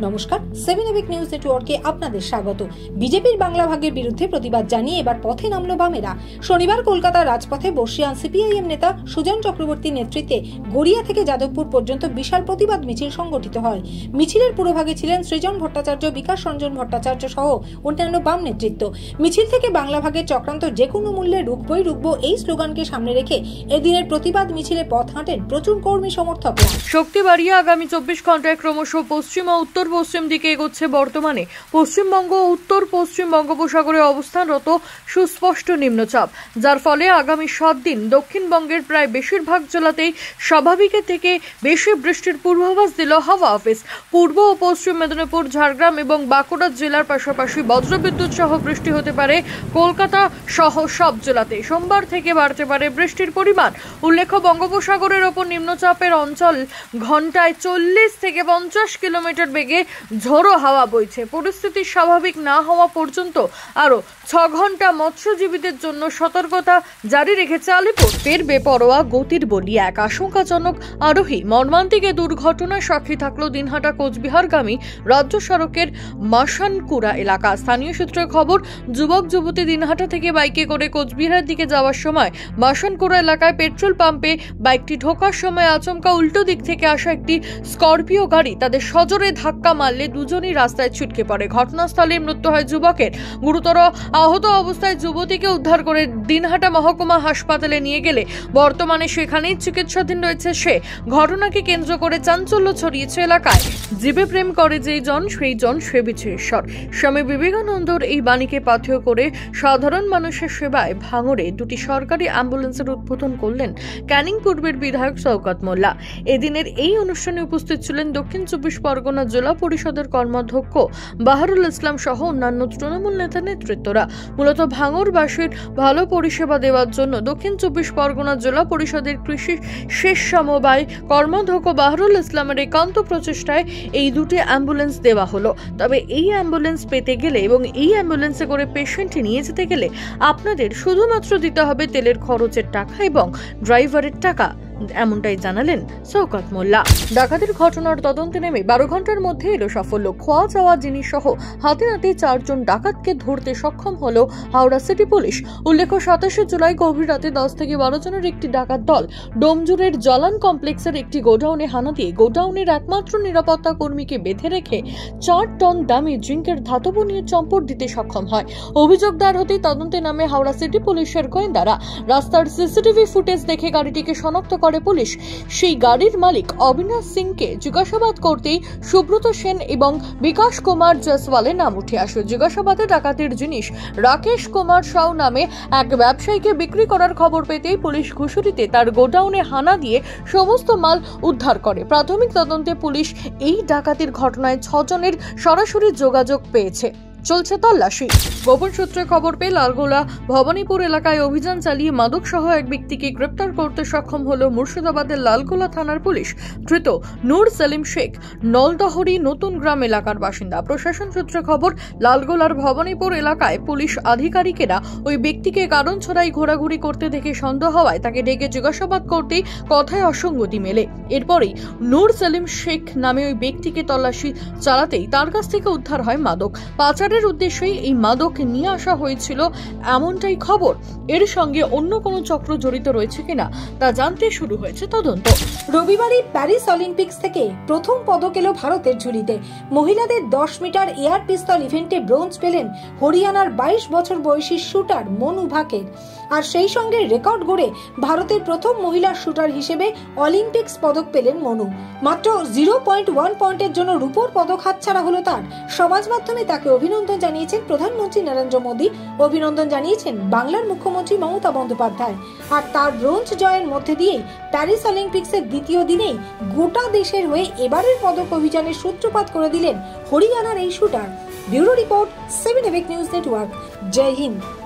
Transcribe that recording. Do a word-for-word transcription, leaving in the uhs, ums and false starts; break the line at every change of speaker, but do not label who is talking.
নমস্কার, সেভেন এবিক নিউজ নেটওয়ার্কে আপনাদের স্বাগত। বিজেপির বাংলা ভাগের বিরুদ্ধে প্রতিবাদ জানিয়ে এবার পথে নামলো বামেরা। শনিবার কলকাতার রাজপথে বর্ষিয়ান সিপিআইএম নেতা সুজন চক্রবর্তীর নেতৃত্বে গড়িয়া থেকে যাদবপুর পর্যন্ত বিশাল প্রতিবাদ মিছিল সংগঠিত হয়। মিছিলের পুরোভাগে ছিলেন সৃজন ভট্টাচার্য, বিকাশ রঞ্জন ভট্টাচার্য সহ অন্যান্য বাম নেতৃত্ব। মিছিল থেকে বাংলা ভাগের চক্রান্ত যে কোনো মূল্যে রুখবই রুখব এই স্লোগানকে সামনে রেখে এদিনের প্রতিবাদ মিছিলে পথ হাঁটেন প্রচুর কর্মী সমর্থকরা।
শক্তি বাড়িয়ে আগামী চব্বিশ ঘন্টায় ক্রমশ পশ্চিম ও উত্তর পশ্চিম দিকে এগোচ্ছে। বর্তমানে পশ্চিমবঙ্গ ও উত্তর পশ্চিম বঙ্গোপসাগরে অবস্থানরত সুস্পষ্ট নিম্নচাপ, যার ফলে আগামী সাত দিন দক্ষিণবঙ্গের প্রায় বেশিরভাগ জেলাতেই স্বাভাবিকের থেকে বেশি বৃষ্টির পূর্বাভাস দিল হাওয়া অফিস। পূর্ব ও পশ্চিম মেদিনীপুর, ঝাড়গ্রাম এবং বাঁকুড়া জেলার পাশাপাশি বজ্রবিদ্যুৎ সহ বৃষ্টি হতে পারে কলকাতা সহ সব জেলাতে। সোমবার থেকে বাড়তে পারে বৃষ্টির পরিমাণ। উল্লেখ্য, বঙ্গোপসাগরের ওপর নিম্নচাপের অঞ্চল ঘন্টায় চল্লিশ থেকে পঞ্চাশ কিলোমিটার বেগে ঝোড়ো হাওয়া বইছে। পরিস্থিতি স্বাভাবিক না হওয়া পর্যন্ত আরো ছ ঘন্টা মৎস্যজীবীদের জন্য সতর্কতা জারি রেখেছে আলিপুর। ফের বেপরোয়া গতির বলি এক আশঙ্কাজনক আরোহী মর্মান্তিক দুর্ঘটনায় সাক্ষী থাকলো দিনহাটা কোচবিহারগামী রাজ্য সড়কের মাসানকুড়া এলাকা। স্থানীয় সূত্রে খবর, যুবক যুবতী দিনহাটা থেকে বাইকে করে কোচবিহারের দিকে যাওয়ার সময় মাসানকুড়া এলাকায় পেট্রোল পাম্পে বাইকটি ঢোকার সময় আচমকা উল্টো দিক থেকে আসা একটি স্করপিও গাড়ি তাদের সজোরে ধাক্কা মারলে দুজনই রাস্তায় ছিটকে পড়ে। ঘটনাস্থলে মৃত্যু হয় যুবকের। গুরুতর আহত অবস্থায় যুবতীকে উদ্ধার করে দিনহাটা মহকুমা হাসপাতালে নিয়ে গেলে বর্তমানে সেখানেই চিকিৎসাধীন রয়েছে সে। ঘটনাকে কেন্দ্র করে চাঞ্চল্য ছড়িয়েছে এলাকায়। জীবে প্রেম করে যেই জন সেই জন সেবিছে ঈশ্বর। স্বামী বিবেকানন্দর এই বাণীকে পাথেয় করে সাধারণ মানুষের সেবায় ভাঙড়ে দুটি সরকারি অ্যাম্বুলেন্সের উদ্বোধন করলেন ক্যানিং পূর্বের বিধায়ক শওকত মোল্লা। এদিনের এই অনুষ্ঠানে উপস্থিত ছিলেন দক্ষিণ চব্বিশ পরগনা জেলা পরিষদের কর্মাধ্যক্ষ বাহারুল ইসলাম সহ অন্যান্য তৃণমূল নেতা নেতৃত্বরা। মূলত ভাঙড়বাসীর ভালো পরিষেবা দেওয়ার জন্য দক্ষিণ চব্বিশ পরগনা জেলা পরিষদের কৃষি শেষ সমবায় কর্মাধ্যক্ষ বাহারুল ইসলামের একান্ত প্রচেষ্টায় এই দুটি অ্যাম্বুলেন্স দেওয়া হলো। তবে এই অ্যাম্বুলেন্স পেতে গেলে এবং এই অ্যাম্বুলেন্সে করে পেশেন্ট নিয়ে যেতে গেলে আপনাদের শুধুমাত্র দিতে হবে তেলের খরচের টাকা এবং ড্রাইভারের টাকা, এমনটাই জানালেন শওকত মোল্লা। ডাকাতির ঘটনার তদন্তে নেমে বারো ঘন্টার মধ্যে এলো সাফল্য। খোয়া যাওয়া জিনিস সহ হাতে নাতে চারজন ডাকাতকে ধরতে সক্ষম হলো হাওড়া সিটি পুলিশ। উল্লেখ্য, সাতাশে জুলাই গভীর রাতে দশ থেকে বারো জনের একটি ডাকাত দল ডোমজুরের জলান কমপ্লেক্সের একটি গোডাউনে হানা দিয়ে গোডাউনের একমাত্র নিরাপত্তা কর্মীকে বেঁধে রেখে চার টন দামি জিঙ্কের ধাতব নিয়ে চম্পট দিতে সক্ষম হয়। অভিযোগ দায়ের হতেই তদন্তে নামে হাওড়া সিটি পুলিশের গোয়েন্দারা। রাস্তার সিসিটিভি ফুটেজ দেখে গাড়িটিকে শনাক্ত করে পুলিশ। সেই গাড়ির মালিক অবিনাশ সিংকে জিজ্ঞাসাবাদ করতেই সুব্রত সেন এবং বিকাশ কুমার জয়সওয়ালের নাম উঠে আসে। জিজ্ঞাসাবাদে ডাকাতির জিনিস রাকেশ কুমার সাউ নামে এক ব্যবসায়ীকে বিক্রি করার খবর পেতেই পুলিশ ঘুষুরিতে তার গোডাউনে হানা দিয়ে সমস্ত মাল উদ্ধার করে। প্রাথমিক তদন্তে পুলিশ এই ডাকাতির ঘটনায় ছজনের সরাসরি যোগাযোগ পেয়েছে। চলছে তল্লাশি। গোপন সূত্রে খবর পেয়ে লালগোলা ভবানীপুর এলাকায় অভিযান চালিয়ে মাদক সহ এক ব্যক্তিকে গ্রেপ্তার করতে সক্ষম হল মুর্শিদাবাদের লালগোলা থানার পুলিশ। ধৃত নূর সেলিম শেখ নলদহরি নতুন গ্রাম এলাকার বাসিন্দা। প্রশাসন সূত্রে খবর, লালগোলার ভবানীপুর এলাকায় পুলিশ আধিকারিকেরা ওই ব্যক্তিকে কারণ ছড়াই ঘোরাঘুরি করতে দেখে সন্দেহ হওয়ায় তাকে ডেকে জিজ্ঞাসাবাদ করতেই কথায় অসঙ্গতি মেলে। এরপরেই নূর সেলিম শেখ নামে ওই ব্যক্তিকে তল্লাশি চালাতেই তার কাছ থেকে উদ্ধার হয় মাদক। পাচার উদ্দেশ্যেই এই মাদক নিয়ে আসা হয়েছিল এমনটাই খবর। এর সঙ্গে অন্য কোনো চক্র জড়িত রয়েছে কিনা তা জানতে শুরু হয়েছে তদন্ত।
রবিবারই প্যারিস অলিম্পিক্স থেকে প্রথম পদক এলো ভারতের ঝুলিতে। মহিলাদের দশ মিটার এয়ার পিস্তল ইভেন্টে ব্রোঞ্জ পেলেন হরিয়ানার বাইশ বছর বয়সী শুটার মনু ভাকের। আর সেই সঙ্গে রেকর্ড গড়ে ভারতের প্রথম মহিলা শুটার হিসেবে অলিম্পিক্স পদক পেলেন মনু। মাত্র জিরো পয়েন্ট ওয়ান পয়েন্টের জন্য রূপোর পদক হাতছাড়া হলো তার। সমাজ মাধ্যমে তাকে অভিনন্দন জানিয়েছেন প্রধানমন্ত্রী নরেন্দ্র মোদী, অভিনন্দন জানিয়েছেন বাংলার মুখ্যমন্ত্রী মমতা বন্দ্যোপাধ্যায়। আর তার ব্রোঞ্জ জয়ের মধ্যে দিয়েই প্যারিস অলিম্পিক্সের দ্বিতীয় দিনেই গোটা দেশের হয়ে এবারের পদক অভিযানের সূত্রপাত করে দিলেন হরিয়ানার এই শুটার। ব্যুরো রিপোর্ট, সেভেন এবিক নিউজ নেটওয়ার্ক। জয় হিন্দ।